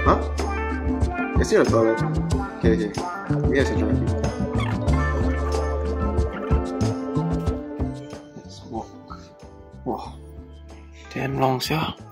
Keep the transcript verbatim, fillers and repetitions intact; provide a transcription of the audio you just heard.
Huh? You're still in the toilet. Okay, okay. We have to try. Let's walk. Wow. Damn long, sir.